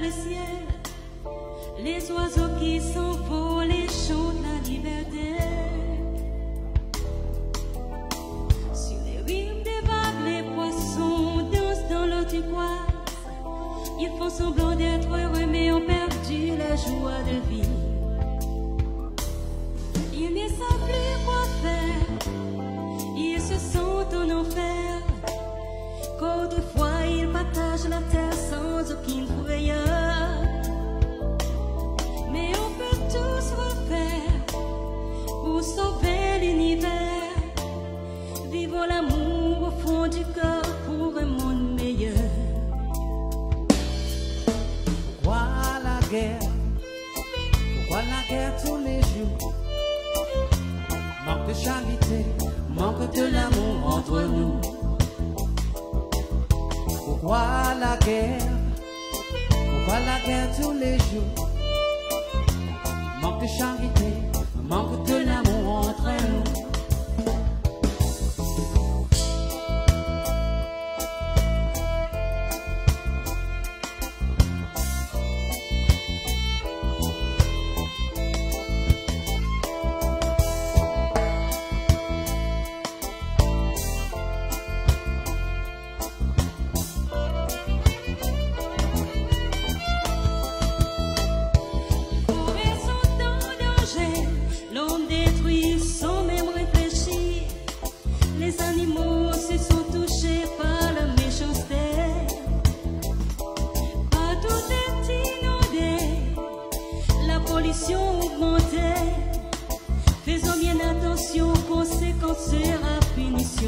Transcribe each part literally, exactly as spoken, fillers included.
le ciel, les oiseaux qui s'envolent et chantent la liberté. Sur les rimes des vagues, les poissons dansent dans l'eau turquoise. Ils font semblant d'être heureux mais ont perdu la joie de vivre. Ils ne savent plus quoi faire, ils se sentent en enfer. Qu'autrefois ils partagent la terre sans aucune frayeur. Mais on peut tous refaire pour sauver l'univers. Vivre l'amour au fond du cœur pour un monde meilleur. Pourquoi la guerre? Pourquoi la guerre tous les jours? Manque de charité, manque de l'amour entre nous. Pourquoi la guerre? Pourquoi la guerre tous les jours? Manque de charité, manque de l'amour entre nous. Les animaux se sont touchés par la méchanceté. Partout est inondé, la pollution augmentée. Faisons bien attention, conséquence sera punition.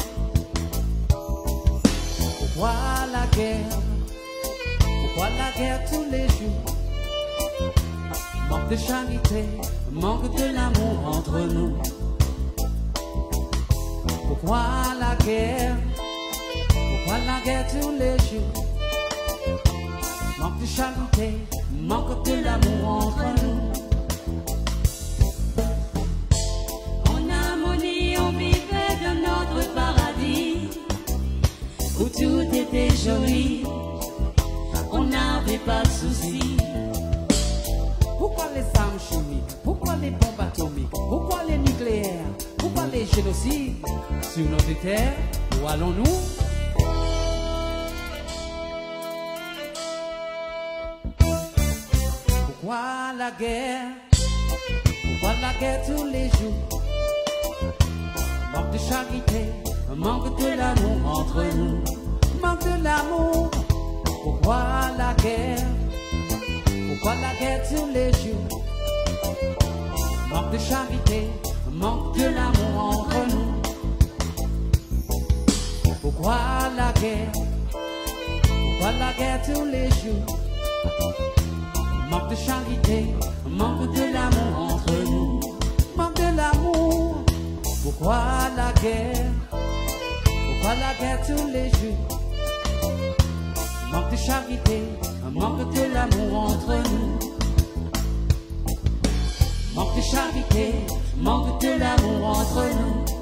Pourquoi la guerre? Pourquoi la guerre tous les jours? Manque de charité, manque de l'amour entre nous. Pourquoi la guerre? Pourquoi la guerre tous les jours? Manque de charité, manque de l'amour entre nous. En harmonie, on vivait dans notre paradis, où tout était joli, on n'avait pas de soucis. Pourquoi les armes chimiques? Pourquoi les bombes atomiques? Pourquoi les nucléaires? Pourquoi les génocides? Sur notre terre, où allons-nous? Pourquoi la guerre? Pourquoi la guerre tous les jours? Manque de charité, manque de l'amour entre nous. Manque de l'amour. Pourquoi la guerre? Pourquoi la guerre tous les jours? Manque de charité, manque de l'amour entre nous. Pourquoi la guerre? Pourquoi la guerre tous les jours? Manque de charité, manque de l'amour entre nous. Manque de l'amour. Pourquoi la guerre? Pourquoi la guerre tous les jours? Manque de charité, manque de l'amour entre nous. Manque de charité, manque de l'amour entre nous.